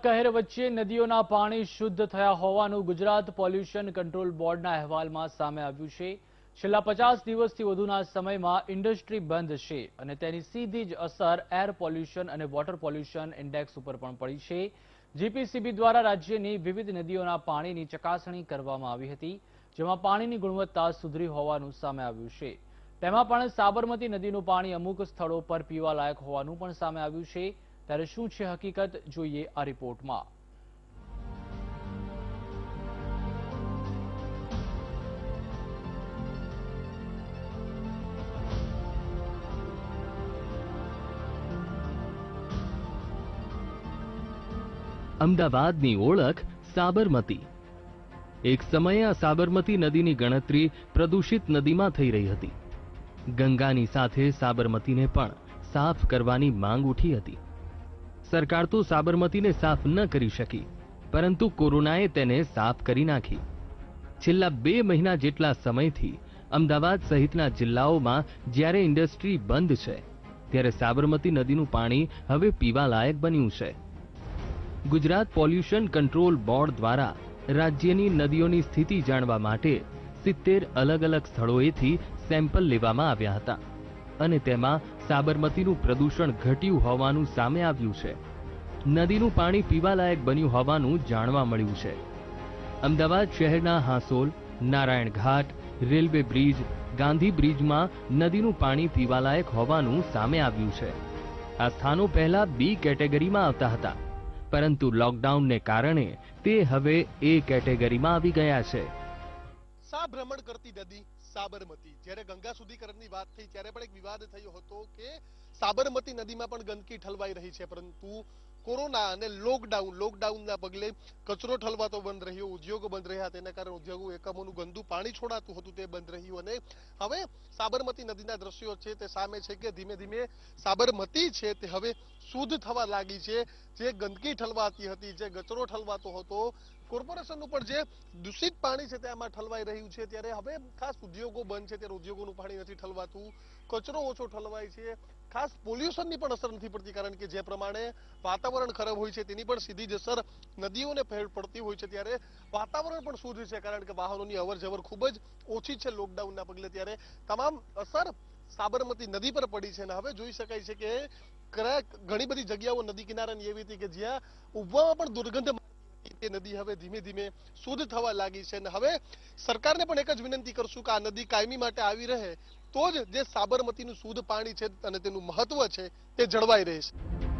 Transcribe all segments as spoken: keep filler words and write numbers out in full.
કહેર વચ્ચે નદીઓના પાણી શુદ્ધ થયા હોવાનું ગુજરાત પોલ્યુશન કંટ્રોલ બોર્ડના અહેવાલમાં સામે આવ્યું છે। છેલ્લા પચાસ દિવસથી વધુના સમયમાં ઇન્ડસ્ટ્રી બંધ છે અને તેની સીધી જ અસર એર પોલ્યુશન અને વોટર પોલ્યુશન ઇન્ડેક્સ ઉપર પણ પડી છે। જીપીસીબી દ્વારા રાજ્યની વિવિધ નદીઓના પાણીની ચકાસણી કરવામાં આવી હતી, જેમાં પાણીની ગુણવત્તા સુધરી હોવાનું સામે આવ્યું છે। તેમાં પણ સાબરમતી નદીનું પાણી અમુક સ્થળો પર પીવા લાયક હોવાનું પણ સામે આવ્યું છે। ત્યારે શું છે હકીકત, જોઈએ આ રિપોર્ટમાં। અમદાવાદની ઓળખ સાબરમતી। એક સમયે આ સાબરમતી નદીની ગણતરી પ્રદૂષિત નદીમાં થઈ રહી હતી। ગંગાની સાથે સાબરમતીને પણ સાફ કરવાની માંગ ઉઠી હતી। સરકાર તો સાબરમતીને સાફ ન કરી શકી, પરંતુ કોરોનાએ તેને સાફ કરી નાખી। છેલ્લા બે મહિના જેટલા સમયથી અમદાવાદ સહિતના જિલ્લાઓમાં જ્યારે ઇન્ડસ્ટ્રી બંધ છે, ત્યારે સાબરમતી નદીનું પાણી હવે પીવા લાયક બન્યું છે। ગુજરાત પોલ્યુશન કંટ્રોલ બોર્ડ દ્વારા રાજ્યની નદીઓની સ્થિતિ જાણવા માટે સિત્તેર અલગ અલગ સ્થળોએથી સેમ્પલ લેવામાં આવ્યા હતા અને તેમાં સાબરમતીનું પ્રદૂષણ ઘટ્યું હોવાનું સામે આવ્યું છે। નદીનું પાણી પીવાલાયક બન્યું હોવાનું જાણવા મળ્યું છે। અમદાવાદ શહેરના હાંસોલ, નારાયણ ઘાટ, રેલવે બ્રિજ, ગાંધી બ્રિજમાં નદીનું પાણી પીવાલાયક હોવાનું સામે આવ્યું છે। આ સ્થાનો પહેલા બી કેટેગરીમાં આવતા હતા, પરંતુ લોકડાઉનને કારણે તે હવે એ કેટેગરીમાં આવી ગયા છે। સા ભ્રમણ કરતી નદી સાબરમતી। જ્યારે ગંગા શુદ્ધિકરણની વાત થઈ ત્યારે પણ એક વિવાદ થયો હતો કે સાબરમતી નદીમાં પણ ગંદકી ઠલવાઈ રહી છે, પરંતુ કોરોના અને લોકડાઉન લોકડાઉનના પગલે કચરો ઠલવાતો બંધ રહ્યો, ઉદ્યોગો બંધ રહ્યા, તેના કારણે ઉદ્યોગો એકમોનું ગંદુ પાણી છોડાતું હતું તે બંધ રહ્યું અને હવે સાબરમતી નદીના દ્રશ્યો છે તે સામે છે કે ધીમે ધીમે સાબરમતી છે તે હવે શુદ્ધ થવા લાગી છે। જે ગંદકી ઠલવાતી હતી, જે કચરો ઠલવાતો હતો, કોર્પોરેશનનું પણ જે દૂષિત પાણી છે તે આમાં ઠલવાઈ રહ્યું છે, ત્યારે હવે ખાસ ઉદ્યોગો બંધ છે ત્યારે ઉદ્યોગોનું પાણી નથી ઠલવાતું, કચરો ઓછો ઠલવાય છે, ખાસ પોલ્યુશનની પણ અસર નથી પડતી, કારણ કે જે પ્રમાણે વાતાવરણ ખરાબ હોય છે તેની પણ સીધી જ અસર નદીઓને પડતી હોય છે। ત્યારે વાતાવરણ પણ શુદ્ધ છે, કારણ કે વાહનોની અવર જવર ખૂબ જ ઓછી છે લોકડાઉનના પગલે, ત્યારે તમામ અસર સાબરમતી નદી પર પડી છે અને હવે જોઈ શકાય છે કે ઘણી બધી જગ્યાઓ નદી કિનારાની એવી હતી કે જ્યાં ઉભવામાં પણ દુર્ગંધ તે નદી હવે ધીમે ધીમે શુદ્ધ થવા લાગી છે અને હવે સરકારને પણ એક જ વિનંતી કરશું કે આ નદી કાયમી માટે આવી રહે તો જ જે સાબરમતીનું શુદ્ધ પાણી છે અને તેનું મહત્વ છે તે જળવાઈ રહેશે।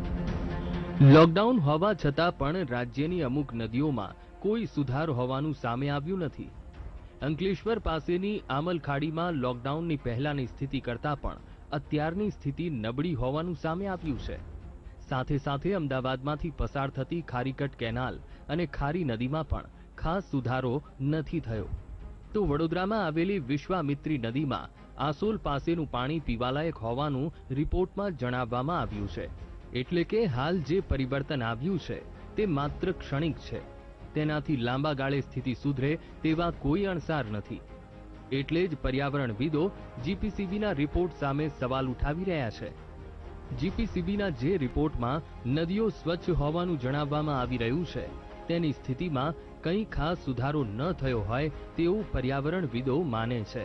લોકડાઉન હોવા છતાં પણ રાજ્યની અમુક નદીઓમાં કોઈ સુધાર હોવાનું સામે આવ્યું નથી। અંકલેશ્વર પાસેની આમલખાડીમાં લોકડાઉનની પહેલાની સ્થિતિ કરતાં પણ અત્યારની સ્થિતિ નબળી હોવાનું સામે આવ્યું છે। સાથે સાથે અમદાવાદમાંથી પસાર થતી ખારીકટ કેનાલ અને ખારી નદીમાં પણ ખાસ સુધારો નથી થયો, તો વડોદરામાં આવેલી વિશ્વામિત્રી નદીમાં આસોલ પાસેનું પાણી પીવાલાયક હોવાનું રિપોર્ટમાં જણાવવામાં આવ્યું છે। એટલે કે હાલ જે પરિવર્તન આવ્યું છે તે માત્ર ક્ષણિક છે, તેનાથી લાંબા ગાળે સ્થિતિ સુધરે તેવા કોઈ અણસાર નથી। એટલે જ પર્યાવરણવિદો જીપીસીબીના રિપોર્ટ સામે સવાલ ઉઠાવી રહ્યા છે। જીપીસીબીના જે રિપોર્ટમાં નદીઓ સ્વચ્છ હોવાનું જણાવવામાં આવી રહ્યું છે, તેની સ્થિતિમાં કંઈ ખાસ સુધારો ન થયો હોય તેવું પર્યાવરણવિદો માને છે।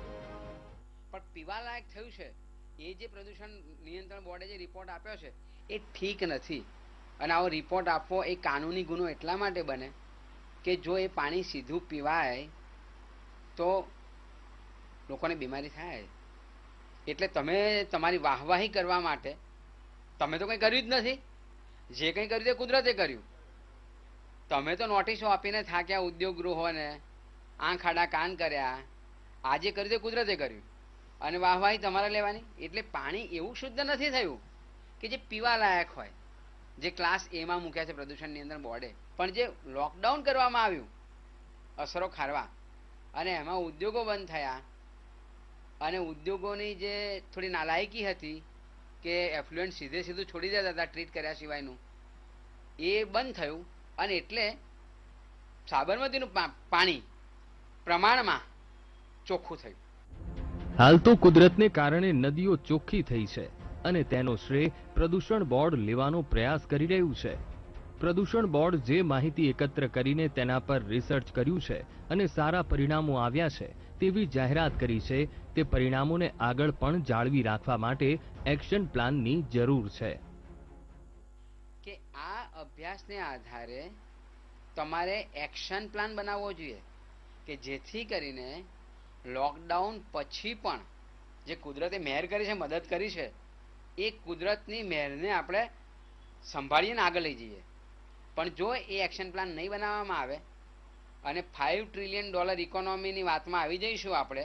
પણ પીવાલાયક થયું છે એ જે પ્રદૂષણ નિયંત્રણ બોર્ડે જે રિપોર્ટ આપ્યો છે એ ઠીક નથી અને આવો રિપોર્ટ આપવો એ કાનૂની ગુનો એટલા માટે બને કે જો એ પાણી સીધું પીવાય તો લોકોને બીમારી થાય। એટલે તમે તમારી વાહવાહી કરવા માટે તમે તો કંઈ કર્યું જ નથી, જે કંઈ કર્યું તે કુદરતે કર્યું। તમે તો નોટિસો આપીને થાક્યા ઉદ્યોગ ગૃહોને, આંખ આડા કાન કર્યા, આજે કર્યું તે કુદરતે કર્યું અને વાહવાહી તમારે લેવાની। એટલે પાણી એવું શુદ્ધ નથી થયું કે જે પીવા લાયક હોય, જે ક્લાસ એમાં મૂક્યા છે પ્રદૂષણ નિયંત્રણ બોર્ડે। પણ જે લોકડાઉન કરવામાં આવ્યું અસરો ખારવા અને એમાં ઉદ્યોગો બંધ થયા અને ઉદ્યોગોની જે થોડી નાલાયકી હતી કે એફ્લુએન્ટ સીધે સીધું છોડી દેતા હતા ટ્રીટ કર્યા સિવાયનું, એ બંધ થયું અને એટલે સાબરમતીનું પાણી પ્રમાણમાં ચોખ્ખું થયું। હાલ તો કુદરતને કારણે નદીઓ ચોખ્ખી થઈ છે અને તેનો શ્રેય પ્રદૂષણ બોર્ડ લેવાનો પ્રયાસ કરી રહ્યું છે। પ્રદૂષણ બોર્ડ જે માહિતી એકત્ર કરીને તેના પર રિસર્ચ કર્યું છે અને સારા પરિણામો આવ્યા છે તેવી જાહેરાત કરી છે, તે પરિણામોને આગળ પણ જાળવી રાખવા માટે એક્શન પ્લાનની જરૂર છે. કે આ અભ્યાસને આધારે તમારે એક્શન પ્લાન બનાવવો જોઈએ કે જેથી કરીને લોકડાઉન પછી પણ જે કુદરતે મહેર કરી છે, મદદ કરી છે, એ કુદરતની મહેરને આપણે સંભાળીને આગળ લઈ જઈએ. પણ જો એ એક્શન પ્લાન નહીં બનાવવામાં આવે અને ફાઈવ ટ્રિલિયન ડોલર ઇકોનોમીની વાતમાં આવી જઈશું આપણે,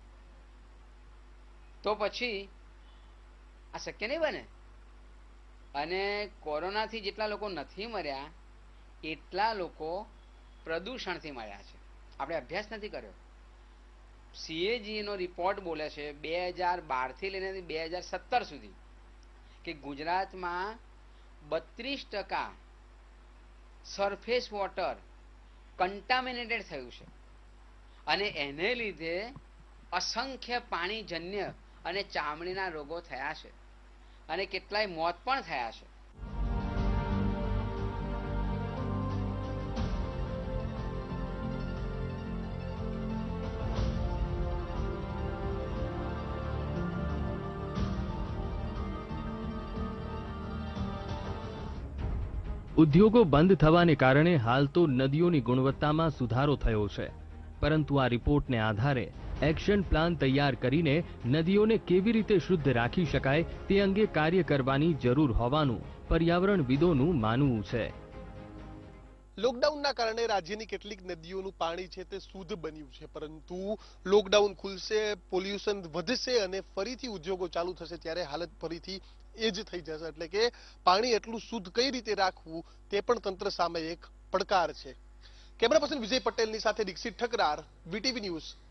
તો પછી આ શક્ય નહીં બને. અને કોરોનાથી જેટલા લોકો નથી મર્યા એટલા લોકો પ્રદૂષણથી મર્યા છે. આપણે અભ્યાસ નથી કર્યો. સીએજીનો રિપોર્ટ બોલે છે બે હજાર બારથી લઈને બે હજાર સત્તર સુધી કે ગુજરાતમાં બત્રીસ ટકા સરફેસ વોટર કન્ટામિનેટેડ થયું છે અને એને લીધે અસંખ્ય પાણીજન્ય અને ચામડીના રોગો થયા છે અને કેટલાય મોત પણ થયા છે. ઉદ્યોગો બંધ થવાને કારણે હાલ તો નદીઓની ગુણવત્તામાં સુધારો થયો છે, પરંતુ આ રિપોર્ટને આધારે એક્શન પ્લાન તૈયાર કરીને નદીઓને કેવી રીતે શુદ્ધ રાખી શકાય તે અંગે કાર્ય કરવાની જરૂર હોવાનું પર્યાવરણવિદોનું માનવું છે. લોકડાઉનના કારણે રાજ્યની કેટલીક નદીઓનું પાણી છે તે શુદ્ધ બન્યું છે, પરંતુ લોકડાઉન ખુલશે, પોલ્યુશન વધશે અને ફરીથી ઉદ્યોગો ચાલુ થશે ત્યારે હાલત ફરીથી એ જ થઈ જશે. એટલે કે પાણી એટલું શુદ્ધ કઈ રીતે રાખવું તે પણ તંત્ર સામે એક પડકાર છે. કેમેરા પર્સન વિજય પટેલની સાથે દીક્ષિત ઠકરાર, વીટીવી ન્યૂઝ,